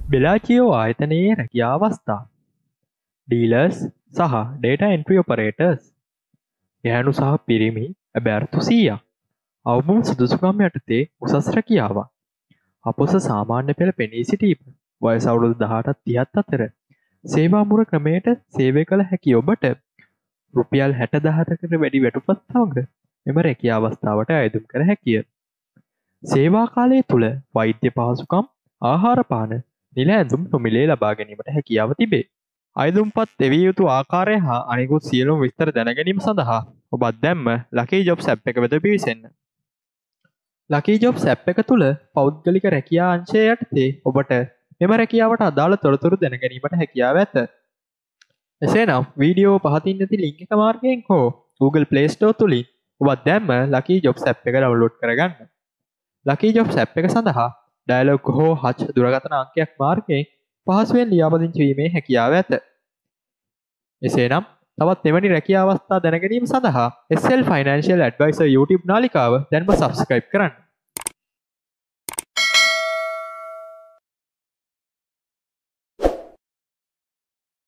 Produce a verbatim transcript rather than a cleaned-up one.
බෙලාචියෝ ආයතනයේ රැකියා අවස්ථා ඩීලර්ස් සහ ඩේටා එන්ට්‍රි ඔපරේටර්ස් ගැහැණු සහ පිරිමි අභ්‍යර්ථු සීයක් අවම සුදුසුකම් යටතේ උසස් රැකියාවක් අපොස සාමාන්‍ය පෙළ පෙනී සිටීම වයස අවුරුදු දහඅටත් තිහත් අතර සේවා මුර ක්‍රමයට සේවය කළ හැකි ඔබට රුපියල් හැට දහසකට වැඩි වැටුපත් සමග මෙම රැකියා අවස්ථාවට අයදුම් කර හැකිය. සේවා කාලය තුළ වෛද්‍ය පහසුකම් ආහාර පාන නිල ඇඳුම් නොමිලේ ලබා ගැනීමට හැකියාව තිබේ. අයදුම්පත් එවිය යුතු ආකාරය හා අනිකුත් සියලුම විස්තර දැනගැනීම සඳහා ඔබත් දැම්ම ලකී ජොබ්ස් ඇප් එක වෙත පිවිසෙන්න. ලකී ජොබ්ස් ඇප් එක තුළ පෞද්ගලික රැකියා අංශය යටතේ ඔබට මෙම රැකියාවට අදාළ තොරතුරු දැනගැනීමට හැකියාව ඇත. එසේනම් වීඩියෝ පහතින් නැති ලින්ක් එක මාර්ගයෙන් හෝ Google Play Store තුලින් ඔබත් දැම්ම ලකී ජොබ්ස් ඇප් එක ඩවුන්ලෝඩ් කරගන්න. ලකී ජොබ්ස් ඇප් එක සඳහා ඩයලොග් හෝ හච් දුරකථන අංකයක් මාර්ගයෙන් පහසුවෙන් ලියාපදිංචි වීමේ හැකියාව ඇත. එසේනම් තවත් එවැනි රැකියා අවස්ථා දැනගැනීම සඳහා S L Financial Advisor YouTube නාලිකාව දැන්ම subscribe කරන්න.